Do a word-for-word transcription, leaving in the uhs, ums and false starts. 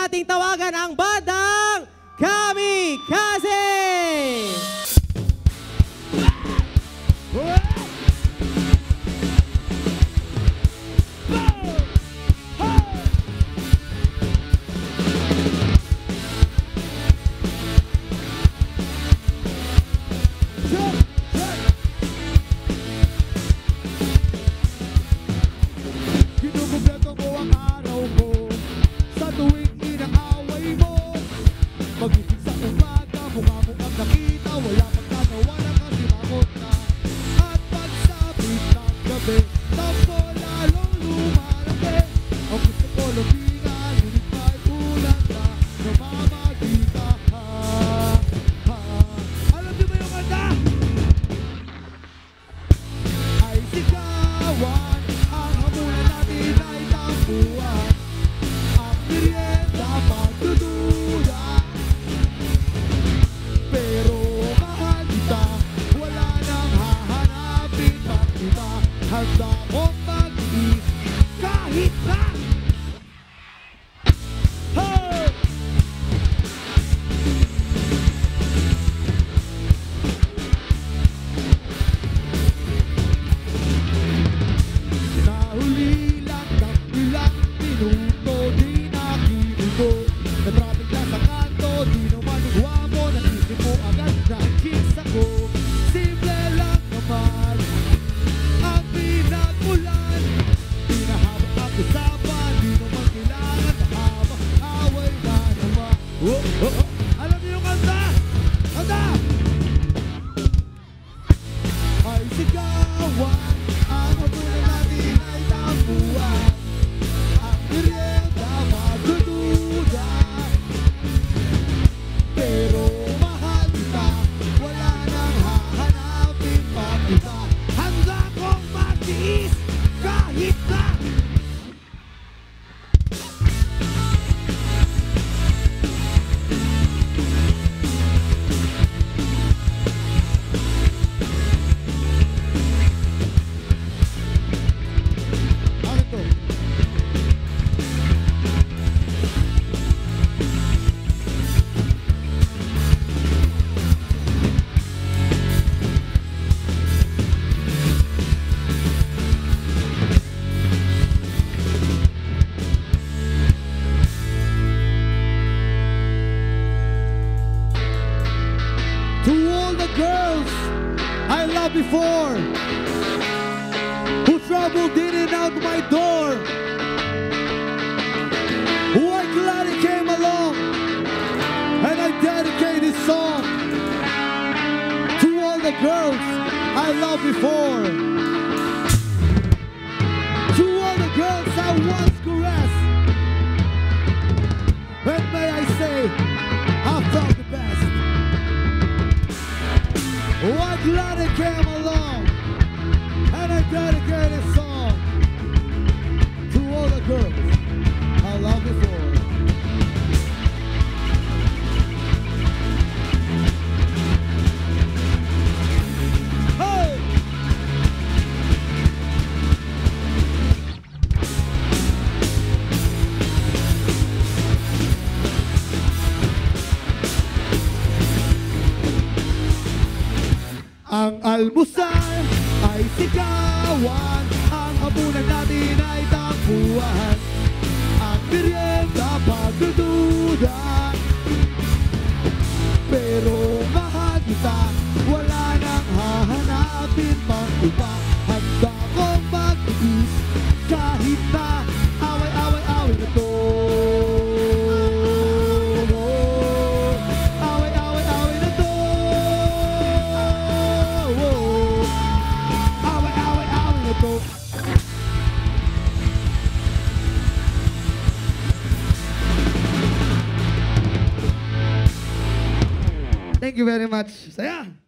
nating tawagan ang bandang Kamikaze! Pagising sa umaga, mukha mo ang nakita, wala pang nagawa na kasi makot na. At pagsapit ng gabi, tampo lalong lumalaki. Ang gusto ko lumingan, ngunit may ulan na namamagita. Ha, ha. Alam niyo ba yung kanta? Ay sigawan, ang hamunan natin ay tampuan. Ang merienda pagdududa. Handa kong mag-iis kahit na hey! Nahuli lang ng ilang minuto, di nakikigo. Na-traffic na sa kanto, di naman nagawa mo, naisip mo agad na kiss ako. Simple lang naman ang pinag-ulan, pinahabang ang usapan, di naman kailangan mahabang away na naman. Oh, oh, oh. Alam niyo yung kanta? Kanta! Ay sigawan, ang habunan natin ay tampuan. Ang merienda magdududa, pero mahal kita, wala nang hahanapin pang iba. Handa kong matiis kahit na ano to? To all the girls I loved before, who troubled in and out my door, who I glad it came along, and I dedicate this song to all the girls I loved before, to all the girls I once caressed, and may I say I felt the best. Oh, I'm glad it came along, and I dedicate this song to all the girls I loved before. Hey! Ang almusal ay sigawan, ang hapunan natin ay tampuan. Ang merienda pagdududa, pero mahal kita, wala nang hahanapin pang iba. Handa kong mag-iis kahit na away-away-away na to. Thank you very much. Saya!